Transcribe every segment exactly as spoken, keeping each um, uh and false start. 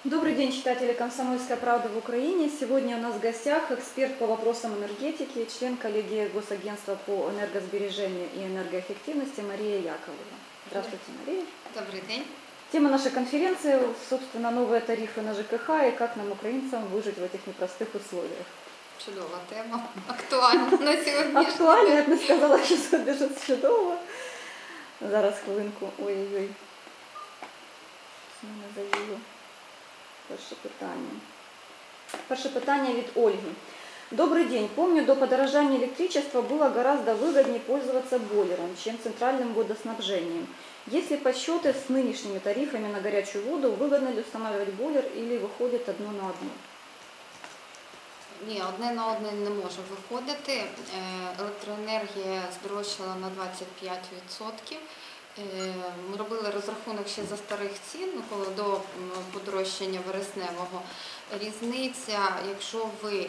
Добрый день, читатели «Комсомольской правды» в Украине. Сегодня у нас в гостях эксперт по вопросам энергетики, член коллегии Госагентства по энергосбережению и энергоэффективности Мария Яковлева. Здравствуйте, Мария. Добрый день. Тема нашей конференции, собственно, новые тарифы на ЖКХ и как нам, украинцам, выжить в этих непростых условиях. Чудова тема, актуальна на сьогодні. Актуальна, я б не сказала, що це дуже чудово. Зараз хвилинку. Ой-ой-ой. Мене заїло. Перше питання. Перше питання від Ольги. Добрый день. Помню, до подорожания электричества было гораздо выгоднее пользоваться бойлером, чем центральным водоснабжением. Есть ли подсчеты с нынешними тарифами на горячую воду, выгодно ли устанавливать бойлер или выходит одно на одно? Ні, одне на одне не може виходити. Електроенергія здорожчала на двадцять п'ять відсотків. Ми робили розрахунок ще за старих цін, коли до подорожчання вересневого. Різниця, якщо ви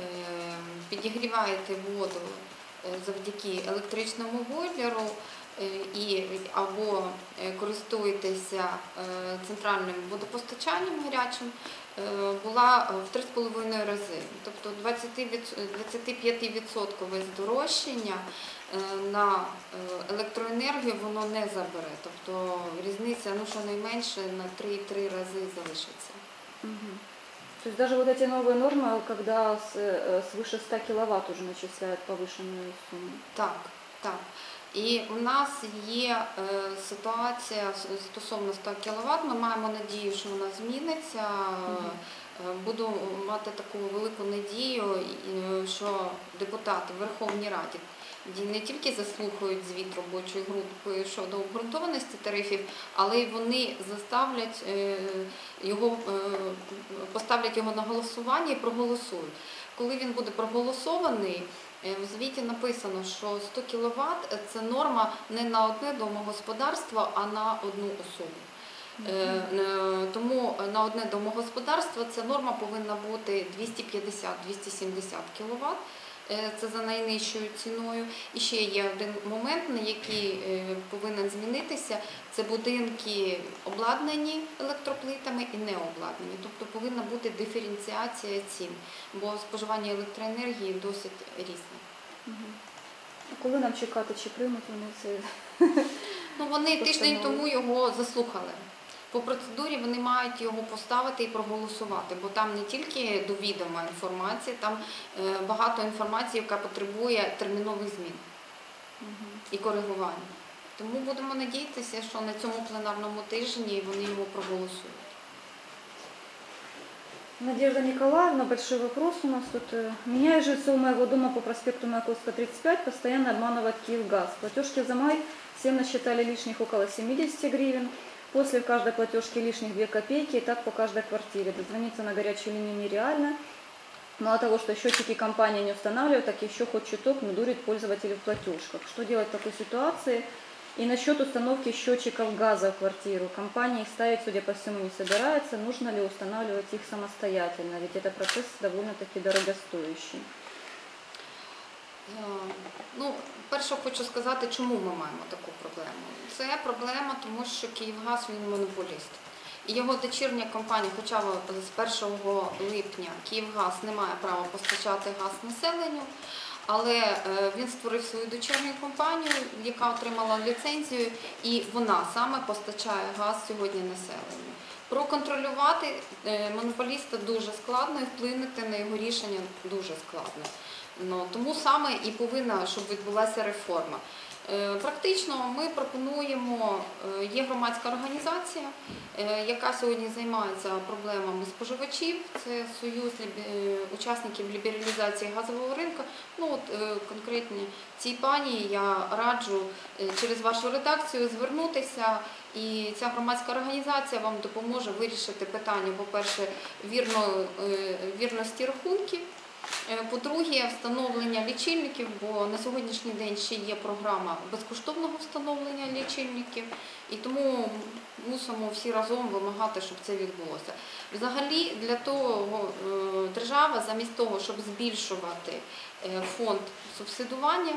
підігріваєте воду завдяки електричному бойлеру і або користуєтеся центральним водопостачанням гарячим, була в три з половиною рази. Тобто двадцять п'ять відсотків здорожчання на електроенергію воно не забере. Тобто різниця, ну, щонайменше на три-три рази залишиться. Угу. То есть даже вот эти новые нормы, когда с, свыше ста киловатт уже начисляют повышенную сумму? Так, так. І у нас є е, ситуація стосовно ста кіловат, ми маємо надію, що вона зміниться. Е, буду мати таку велику надію, що депутати в Верховній Раді не тільки заслухають звіт робочої групи щодо обґрунтованості тарифів, але й вони заставлять його, поставлять його на голосування і проголосують. Коли він буде проголосований, в звіті написано, що сто кіловат – це норма не на одне домогосподарство, а на одну особу. Mm-hmm. Тому на одне домогосподарство ця норма повинна бути двісті п'ятдесят - двісті сімдесят кіловат. Це за найнижчою ціною. І ще є один момент, на який повинен змінитися. Це будинки обладнані електроплитами і не обладнані. Тобто повинна бути диференціація цін, бо споживання електроенергії досить різне. Угу. А коли нам чекати, чи приймуть вони це? Ну, вони тиждень тому його заслухали. По процедурі вони мають його поставити і проголосувати, бо там не тільки довідома інформація, там багато інформації, яка потребує термінових змін і коригування. Тому будемо надіятися, що на цьому пленарному тижні вони його проголосують. Надежда Николаевна, большой вопрос у нас тут. Меня и жильцов моего дома по проспекту Маяковского, тридцать пять, постоянно обманывает Киевгаз. Платежки за май всем насчитали лишних около семидесяти гривен. После каждой платежки лишних две копейки, и так по каждой квартире. Дозвониться на горячую линию нереально. Мало того, что счетчики компания не устанавливает, так еще хоть чуток надурит пользователей в платежках. Что делать в такой ситуации? И насчет установки счетчиков газа в квартиру. Компания их ставить, судя по всему, не собирается. Нужно ли устанавливать их самостоятельно? Ведь это процесс довольно-таки дорогостоящий. Ну, перше хочу сказати, чому ми маємо таку проблему. Це проблема, тому що Київгаз, він монополіст. І його дочірня компанія, хоча з першого липня Київгаз не має права постачати газ населенню, але він створив свою дочірню компанію, яка отримала ліцензію, і вона саме постачає газ сьогодні населенню. Проконтролювати монополіста дуже складно і вплинути на його рішення дуже складно. Ну, тому саме і повинна, щоб відбулася реформа. Практично ми пропонуємо, є громадська організація, яка сьогодні займається проблемами споживачів, це Союз учасників лібералізації газового ринку. Ну, от, конкретно цій пані я раджу через вашу редакцію звернутися, і ця громадська організація вам допоможе вирішити питання, по-перше, вірно, вірності рахунків, по-друге, встановлення лічильників, бо на сьогоднішній день ще є програма безкоштовного встановлення лічильників, і тому мусимо всі разом вимагати, щоб це відбулося. Взагалі, для того держава, замість того, щоб збільшувати фонд субсидування,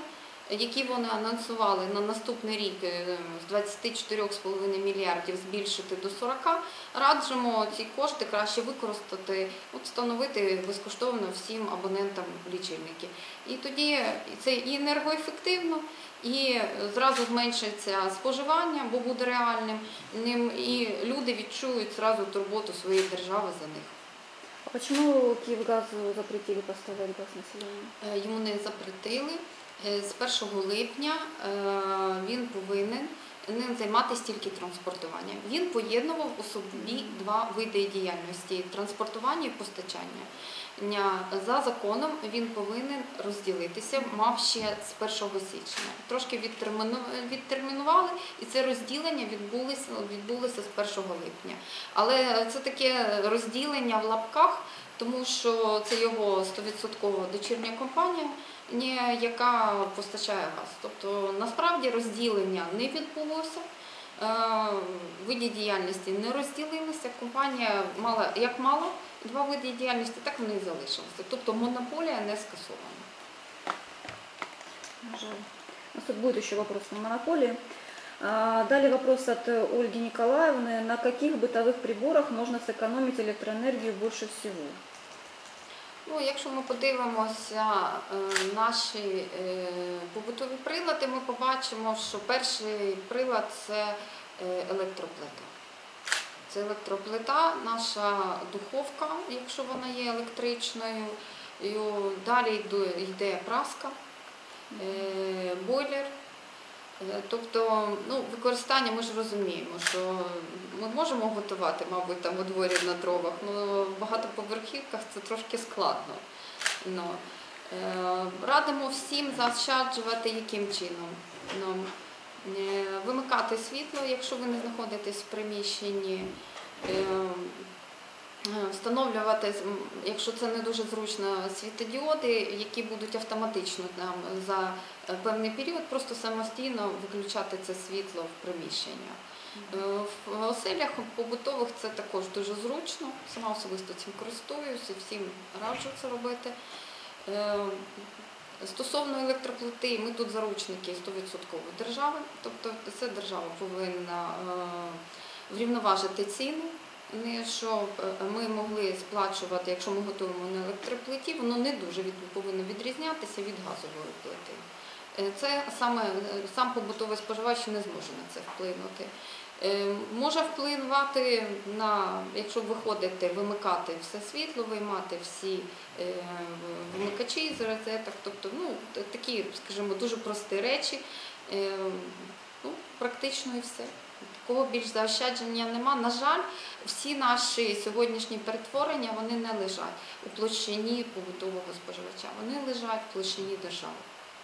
які вони анонсували на наступний рік е, з двадцяти чотирьох з половиною мільярдів збільшити до сорока, раджимо ці кошти краще використати, от встановити безкоштовно всім абонентам лічильники. І тоді це і енергоефективно, і зразу зменшиться споживання, бо буде реальним, ним, і люди відчують зразу турботу своєї держави за них. А почему Киевгазу запретили поставлять газ населению? Е, Йому не запретили. Е, З першого липня е, він повинен не займатися тільки транспортуванням. Він поєднував у собі два види діяльності – транспортування і постачання. За законом він повинен розділитися, мав ще з першого січня. Трошки відтермінували, і це розділення відбулося, відбулося з першого липня. Але це таке розділення в лапках, тому що це його сто відсотків дочірня компанія, яка постачає газ. Тобто насправді розділення не відбулося, види діяльності не розділилися, компанія мала, як мала два види діяльності, так вони і залишилися. Тобто монополія не скасована. Жаль. У нас тут будет еще вопрос на монополии. А, Далее вопрос от Ольги Николаевны. На каких бытовых приборах можно сэкономить электроэнергию больше всего? Ну, якщо ми подивимося е, наші е, побутові прилади, ми побачимо, що перший прилад – це е, електроплита. Це електроплита, наша духовка, якщо вона є електричною. І далі йде праска, е, бойлер. Тобто, ну, використання, ми ж розуміємо, що ми можемо готувати, мабуть, там у дворі на дровах, але в багатоповерхівках це трошки складно. Ну, е, радимо всім заощаджувати яким чином. Ну, е, вимикати світло, якщо ви не знаходитесь в приміщенні, е, встановлювати, якщо це не дуже зручно, світодіоди, які будуть автоматично там, за певний період просто самостійно виключати це світло в приміщення. В оселях побутових це також дуже зручно, сама особисто цим користуюся, всім раджу це робити. Стосовно електроплити, ми тут заручники сто відсотків держави, тобто це держава повинна врівноважити ціни, щоб ми могли сплачувати, якщо ми готуємо на електроплиті, воно не дуже від, повинно відрізнятися від газової плити. Це саме сам побутовий споживач не зможе на це вплинути. Може впливати на, якщо виходите, вимикати все світло, виймати всі вимикачі з розеток, тобто ну, такі, скажімо, дуже прості речі, ну, практично і все. Такого більш заощадження нема. На жаль, всі наші сьогоднішні перетворення, вони не лежать у площині побутового споживача, вони лежать в площині держави.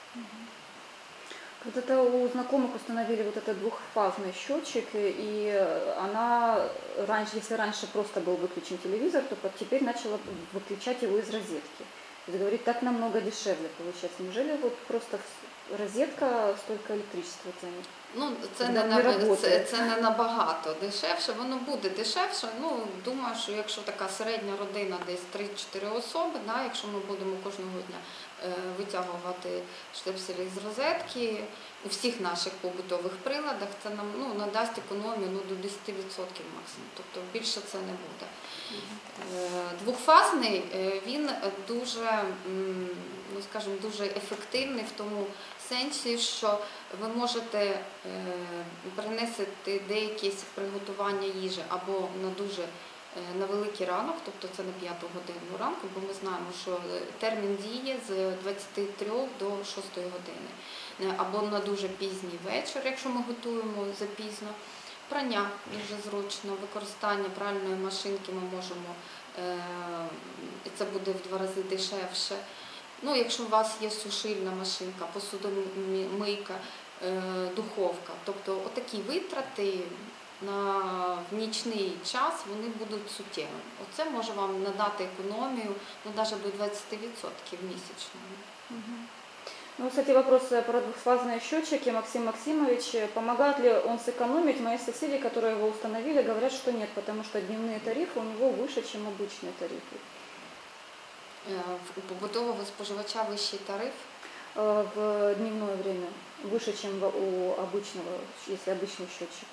Когда-то у знакомых установили вот этот двухфазный счетчик, и она, раньше, если раньше просто был выключен телевизор, то теперь начала выключать его из розетки. То есть, говорит, так намного дешевле получается. Неужели вот просто розетка столько електричества тянет? Ну, це не, не це, це не набагато дешевше, воно буде дешевше. Ну, думаю, що якщо така середня родина, десь три-чотири особи, да, якщо ми будемо кожного дня е, витягувати штепселі з розетки, у всіх наших побутових приладах, це нам ну, надасть економію ну, до десять відсотків максимум, тобто більше це не буде. Е, двохфазний, е, він дуже, ну, скажімо, дуже ефективний в тому сенсі, що ви можете е, перенести деякі приготування їжі або на дуже е, на великий ранок, тобто це на п'яту годину ранку, бо ми знаємо, що термін діє з двадцяти трьох до шостої години, або на дуже пізній вечір, якщо ми готуємо запізно. Прання дуже зручно, використання пральної машинки ми можемо, е, і це буде в два рази дешевше. Ну, якщо у вас є сушильна машинка, посудомийка, е, духовка, тобто отакі витрати на, в нічний час вони будуть суттєвими. Оце може вам надати економію ну, навіть до двадцяти відсотків місячно. Ну, кстати, вопрос про двухфазные счетчики. Максим Максимович, помогает ли он сэкономить? Мои соседи, которые его установили, говорят, что нет, потому что дневные тарифы у него выше, чем обычные тарифы. У побутового споживача вищий тариф? э, в дневное время, выше, чем в- у обычного, если обычный счетчик?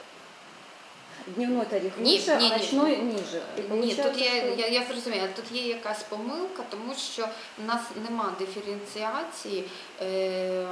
Дневной тариф Ні, выше, ні, а ні. ночной ниже. И Ні, получается, тут є, что- я, я зрозуміла, тут є якась помилка, тому що в нас нема диференціації. Е,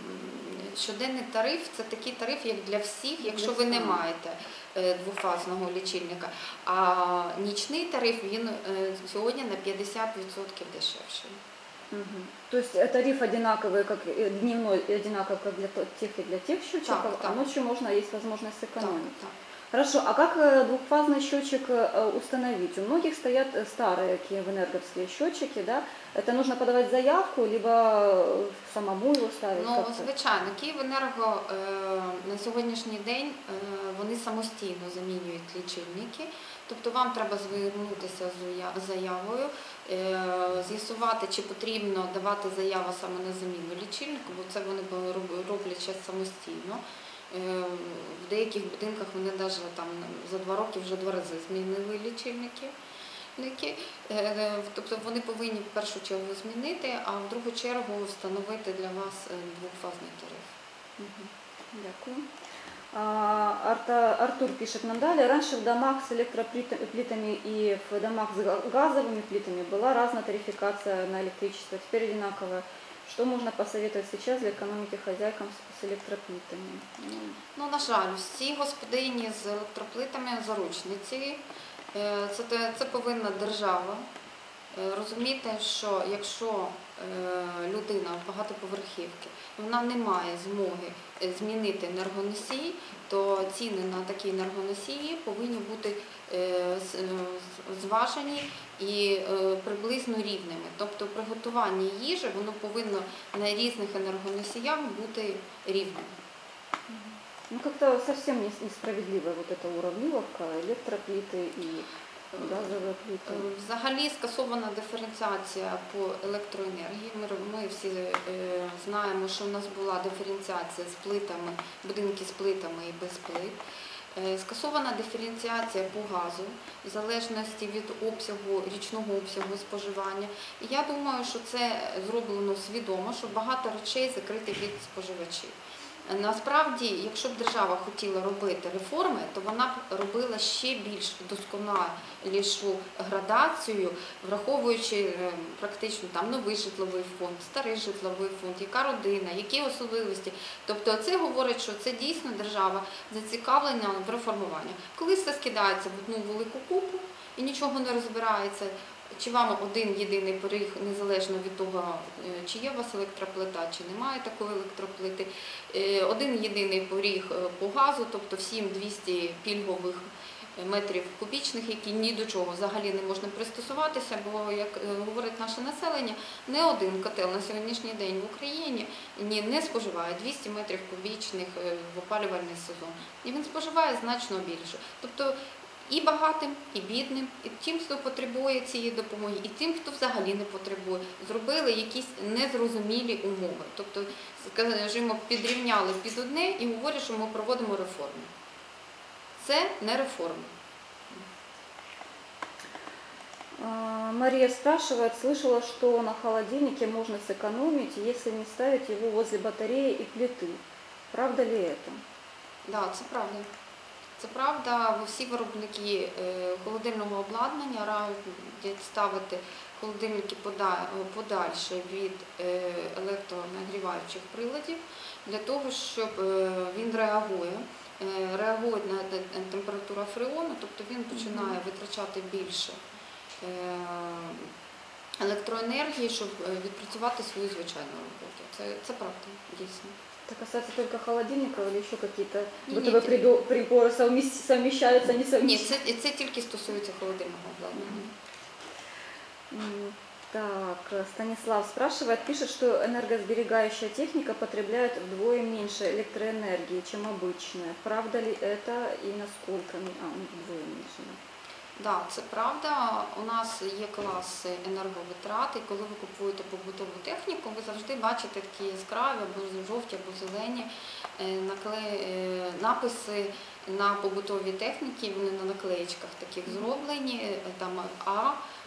щоденний тариф це такий тариф, як для всіх, якщо ви не маєте е, двофазного лічильника. А нічний тариф, він е, сьогодні на п'ятдесят відсотків дешевший. Мгм. То есть э, тариф одинаковый, как и дневной одинаковый как для то- тех и для тех счетчиков, Так, а так. ночью можно, есть возможность Так, сэкономить. так. Хорошо, а как э, двухфазный счетчик э, установить? У многих стоят э, старые киевэнерговские счетчики, да? Это нужно подавать заявку, либо э, самому его ставить? Ну, как-то? звичайно, Київенерго е, на сьогоднішній день е, вони самостійно замінюють лічильники. Тобто вам треба звернутися з уя- заявою, е, з'ясувати, чи потрібно давати заяву саме на заміну лічильнику, бо це вони бо- роб- роблять ще самостійно. Е, В деяких будинках вони навіть там за два роки вже два рази змінили лічильники. Які, е, тобто вони повинні в першу чергу змінити, а в другу чергу встановити для вас е, двохфазний тариф. Мгм. Дякую. А, Арта- Артур пишет нам далее. Раньше в домах с электроплитами и в домах с га- газовыми плитами была разная тарификация на электричество, теперь одинаковая. Что можно посоветовать сейчас для экономики хозяйкам с- с электроплитами? Ну, Ну, на жаль, всі господині з електроплитами заручниці. Е, Це, те- це повинна держава е, розуміти, що якщо е, людина в багатоповерхівки вона не має змоги е, змінити енергоносій, то ціни на такі енергоносії повинні бути е, з- е, зважені і е, приблизно рівними. Тобто приготування їжі воно повинно на різних енергоносіях бути рівним. ну, как-то совсем не- несправедливая вот эта уравниловка, электроплиты и газовые плиты. Е, Взагалі скасована диференціація по електроенергії. Ми, ро- ми всі е, знаємо, що у нас була диференціація з плитами, будинки з плитами і без плит. Е, Скасована диференціація по газу в залежності від обсягу, річного обсягу споживання. І я думаю, що це зроблено свідомо, що багато речей закриті від споживачів. Насправді, якщо б держава хотіла робити реформи, то вона б робила ще більш досконалішу градацію, враховуючи е, практично там новий житловий фонд, старий житловий фонд, яка родина, які особливості. Тобто це говорить, що це дійсно держава зацікавлена в реформуванні. Коли все скидається в одну велику купу і нічого не розбирається, чи вам один єдиний поріг, незалежно від того, е, чи є у вас електроплита, чи немає такої електроплити, е, один єдиний поріг е, по газу, тобто всім двісті пільгових метрів кубічних, які ні до чого взагалі не можна пристосуватися, бо, як е, говорить наше населення, не один котел на сьогоднішній день в Україні ні, не споживає двісті метрів кубічних е, в опалювальний сезон. І він споживає значно більше. Тобто і багатим, і бідним, і тим, хто потребує цієї допомоги, і тим, хто взагалі не потребує, зробили якісь незрозумілі умови. Тобто, скажімо, підрівняли під одне і говорять, що ми проводимо реформи. Це не реформи. А, Мария спрашивает, слышала, что на холодильнике можно сэкономить, если не ставить его возле батареи и плиты. Правда ли это? Так, це правда. Це правда, всі виробники е, холодильного обладнання радять ставити холодильники пода- подальше від е, електронагріваючих приладів, для того, щоб е, він реагує, е, реагує на те- температуру фреону, тобто він починає витрачати більше е, електроенергії, щоб е, відпрацювати свою звичайну роботу. Це, це правда, дійсно. Это касается только холодильников или еще какие-то Не, бытовые не, придо- приборы совмес- совмещаются, не Ні, совмещаются? це, це тільки стосується холодильного обладнання. М, Так, Станислав спрашивает, пишет, что энергосберегающая техника потребляет вдвое меньше электроэнергии, чем обычная. Правда ли это и насколько? А, ну, вдвое меньше. Да. Так, це правда. У нас є класи енерговитрат, і коли ви купуєте побутову техніку, ви завжди бачите такі яскраві, або жовті, або зелені е, накле- е, написи на побутові техніки, вони на наклеєчках таких зроблені, е, там А,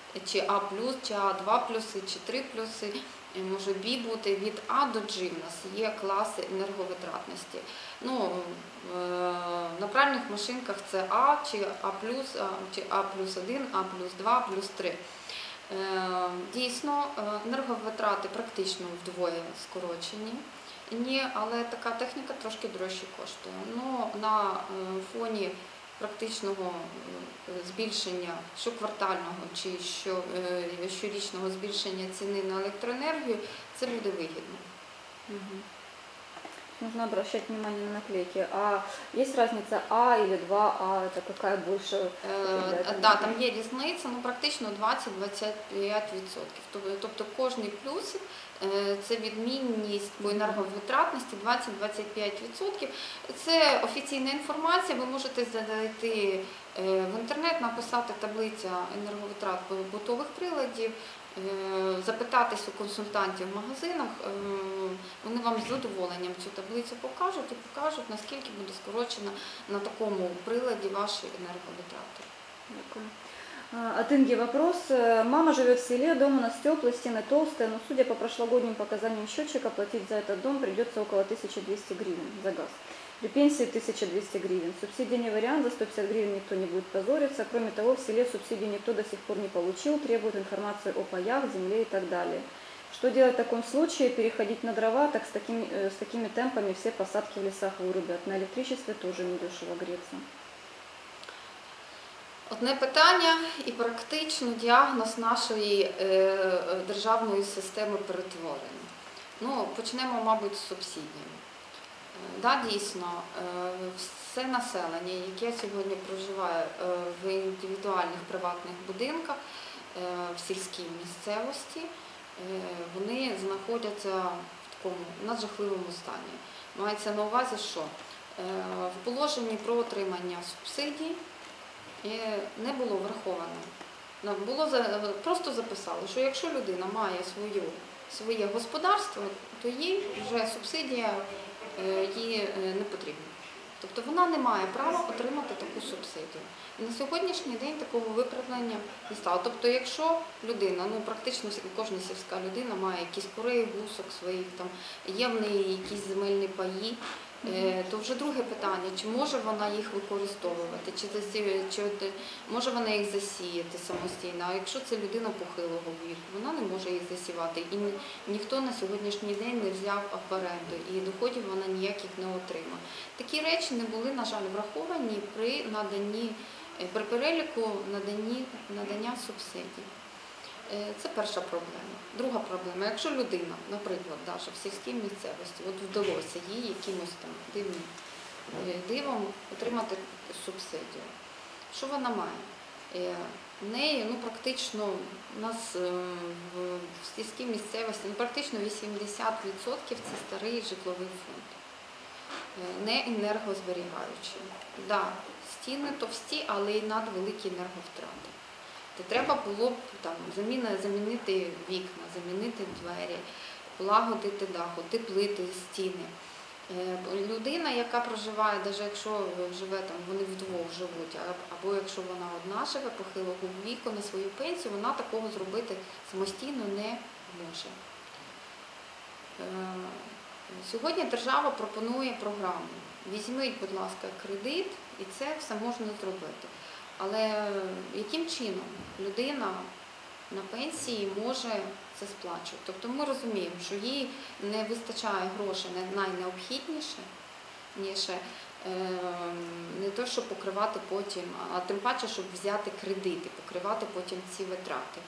чи А плюс, чи А два плюси, чи три плюси. Може бі бути від А до G. У нас є класи енерговитратності. Ну, на пральних машинках це А, чи А плюс, чи А плюс один, А плюс два, А плюс три. Дійсно, енерговитрати практично вдвоє скорочені. Ні, але така техніка трошки дорожче коштує. Ну, на фоні практичного збільшення щоквартального чи що, щорічного збільшення ціни на електроенергію, це буде вигідно. Мгм. Нужно обращать внимание на наклейки. А есть разница А или два А? Это какая больше? Е, да, там є різниця, ну практично двадцять-двадцять п'ять відсотків. Тобто, тобто кожний плюсик е, це відмінність по енерговитратності двадцять-двадцять п'ять відсотків. Це офіційна інформація, ви можете зайти е, в інтернет, написати таблиця енерговитрат побутових приладів, е, запитатись у консультантів в магазинах, е, вони вам з задоволенням цю таблицю покажуть і покажуть, наскільки буде скорочена на такому приладі ваші енерговитрати. Дякую. А, От Инги вопрос. Мама живет в селе, дом у нас теплый, стены толстые, но судя по прошлогодним показаниям счетчика, платить за этот дом придется около тысячи двухсот гривен за газ. При пенсии тысяча двести гривен. Субсидия не вариант, за сто пятьдесят гривен никто не будет позориться. Кроме того, в селе субсидии никто до сих пор не получил, требует информации о паях, земле и так далее. Что делать в таком случае? Переходить на дрова, так с такими, с такими темпами все посадки в лесах вырубят. На электричестве тоже недешево греться. Одне питання і практично діагноз нашої е, державної системи перетворення. Ну, почнемо, мабуть, з субсидій. Е, да, дійсно, е, все населення, яке сьогодні проживає е, в індивідуальних приватних будинках, е, в сільській місцевості, е, вони знаходяться в такому наджахливому стані. Мається на увазі, що е, в положенні про отримання субсидій не було враховано. Було просто записали, що якщо людина має свою, своє господарство, то їй вже субсидія їй не потрібна. Тобто вона не має права отримати таку субсидію. І на сьогоднішній день такого виправлення не стало. Тобто якщо людина, ну практично кожна сільська людина має якісь курей, гусок своїх, там, є в неї якісь земельні паї, то вже друге питання, чи може вона їх використовувати, чи, засі... чи може вона їх засіяти самостійно, а якщо це людина похилого віку, вона не може їх засівати. І ні... ніхто на сьогоднішній день не взяв в оренду, і доходів вона ніяких не отримає. Такі речі не були, на жаль, враховані при наданні, при переліку наданні, надання субсидій. Це перша проблема. Друга проблема, якщо людина, наприклад, Даша, в сільській місцевості, от вдалося їй якимось там дивним дивом отримати субсидію, що вона має? В неї, ну, практично, у нас в сільській місцевості, ну, практично вісімдесят відсотків це старий житловий фонд, не енергозберігаючий. Да, стіни товсті, але й надвеликі енерговтрати. Треба було б там замінити вікна, замінити двері, полагодити дах, утеплити стіни. Людина, яка проживає, навіть якщо живе там, вони вдвох живуть, або якщо вона одна живе похилого віку на свою пенсію, вона такого зробити самостійно не може. Сьогодні держава пропонує програму. Візьміть, будь ласка, кредит, і це все можна зробити. Але яким чином людина на пенсії може це сплачувати? Тобто ми розуміємо, що їй не вистачає грошей на найнеобхідніше, ніж не те, щоб покривати потім, а тим паче, щоб взяти кредити, покривати потім ці витрати.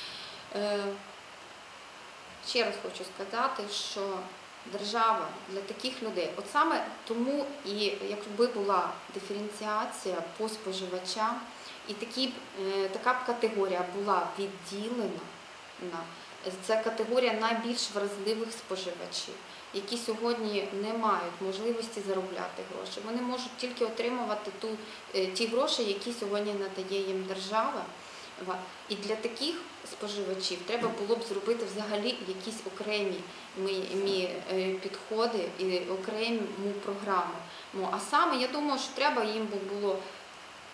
Ще раз хочу сказати, що держава для таких людей, от саме тому і якби була диференціація по споживачам, і такі, така б категорія була відділена, це категорія найбільш вразливих споживачів, які сьогодні не мають можливості заробляти гроші. Вони можуть тільки отримувати ту, ті гроші, які сьогодні надає їм держава. І для таких споживачів треба було б зробити взагалі якісь окремі підходи і окрему програму. А саме, я думаю, що треба їм було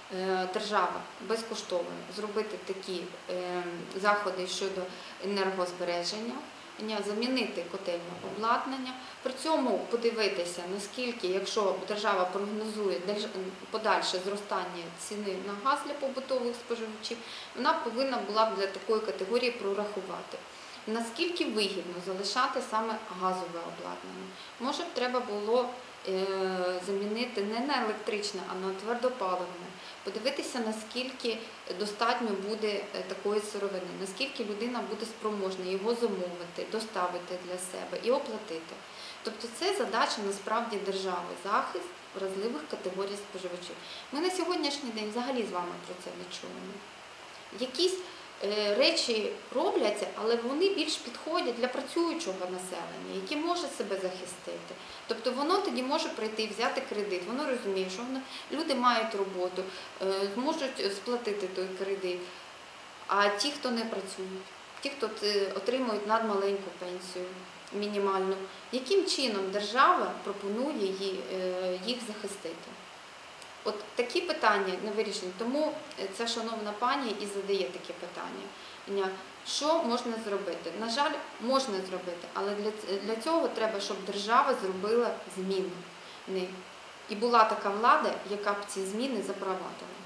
е, держава безкоштовно зробити такі е, заходи щодо енергозбереження, замінити котельне обладнання, при цьому подивитися, наскільки, якщо держава прогнозує подальше зростання ціни на газ для побутових споживачів, вона повинна була б для такої категорії прорахувати. Наскільки вигідно залишати саме газове обладнання? Може б треба було е, замінити не на електричне, а на твердопаливне. Подивитися, наскільки достатньо буде такої сировини, наскільки людина буде спроможна його замовити, доставити для себе і оплатити. Тобто це задача насправді держави, захист вразливих категорій споживачів. Ми на сьогоднішній день взагалі з вами про це не чуємо. Якісь речі робляться, але вони більш підходять для працюючого населення, яке може себе захистити. Тобто воно тоді може прийти і взяти кредит, воно розуміє, що воно, люди мають роботу, можуть сплатити той кредит. А ті, хто не працюють, ті, хто отримують надмаленьку пенсію, мінімальну, яким чином держава пропонує їх захистити? От такі питання не вирішені. Тому ця шановна пані і задає таке питання. Що можна зробити? На жаль, можна зробити, але для, для цього треба, щоб держава зробила зміни. І була така влада, яка б ці зміни запровадила.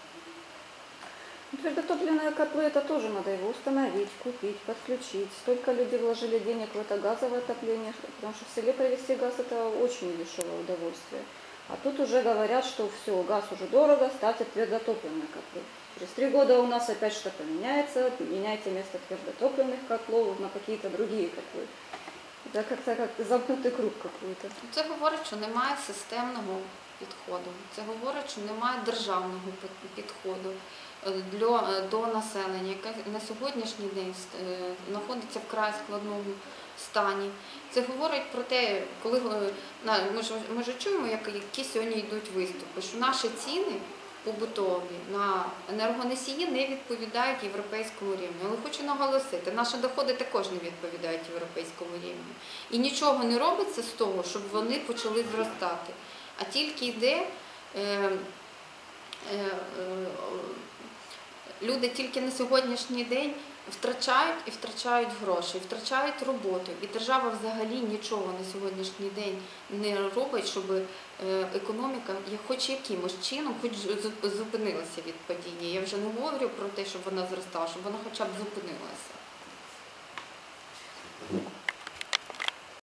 Твердотопливные котлы, это тоже надо его установить, купить, подключить. Столько людей вложили денег в это газовое отопление, потому что в селе провести газ это очень дешевое удовольствие. А тут уже говорят, что все, газ уже дорого, ставьте твердотопливные котлы. Через три года у нас опять что-то меняется, меняйте вместо твердотопливных котлов на какие-то другие котлы. Это как-то как замкнутый круг какой-то. Це говорить, що немає системного підходу. Це говорить, що немає державного підходу для, до населення, яке на сьогоднішній день знаходиться в край складному стані. Це говорить про те, коли ми ж, ми ж чуємо, які сьогодні йдуть виступи, що наші ціни побутові на енергоносії не відповідають європейському рівню. Але хочу наголосити, наші доходи також не відповідають європейському рівню. І нічого не робиться з того, щоб вони почали зростати. А тільки йде, е, е, е, люди тільки на сьогоднішній день втрачають і втрачають гроші, втрачають роботу. І держава взагалі нічого на сьогоднішній день не робить, щоб економіка хоч якимось чином хоч зупинилася від падіння. Я вже не говорю про те, щоб вона зростала, щоб вона хоча б зупинилася.